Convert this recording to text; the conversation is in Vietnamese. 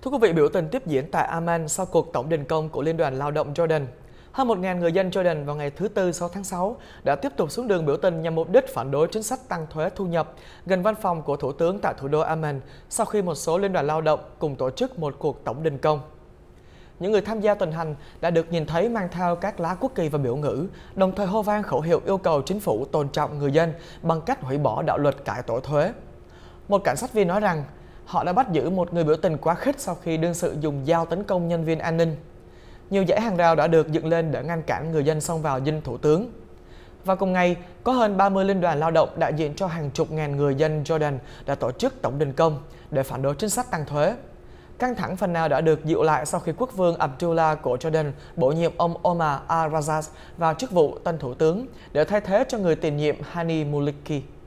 Thưa quý vị, biểu tình tiếp diễn tại Amman sau cuộc tổng đình công của Liên đoàn Lao động Jordan. Hơn 1.000 người dân Jordan vào ngày thứ Tư 6 tháng 6 đã tiếp tục xuống đường biểu tình nhằm mục đích phản đối chính sách tăng thuế thu nhập gần văn phòng của Thủ tướng tại thủ đô Amman sau khi một số liên đoàn lao động cùng tổ chức một cuộc tổng đình công. Những người tham gia tuần hành đã được nhìn thấy mang theo các lá quốc kỳ và biểu ngữ, đồng thời hô vang khẩu hiệu yêu cầu chính phủ tôn trọng người dân bằng cách hủy bỏ đạo luật cải tổ thuế. Một cảnh sát viên nói rằng họ đã bắt giữ một người biểu tình quá khích sau khi đương sự dùng dao tấn công nhân viên an ninh. Nhiều dãy hàng rào đã được dựng lên để ngăn cản người dân xông vào dinh thủ tướng. Và cùng ngày, có hơn 30 liên đoàn lao động đại diện cho hàng chục ngàn người dân Jordan đã tổ chức tổng đình công để phản đối chính sách tăng thuế. Căng thẳng phần nào đã được dịu lại sau khi quốc vương Abdullah của Jordan bổ nhiệm ông Omar al-Rajaz vào chức vụ tân thủ tướng để thay thế cho người tiền nhiệm Hani Muliki.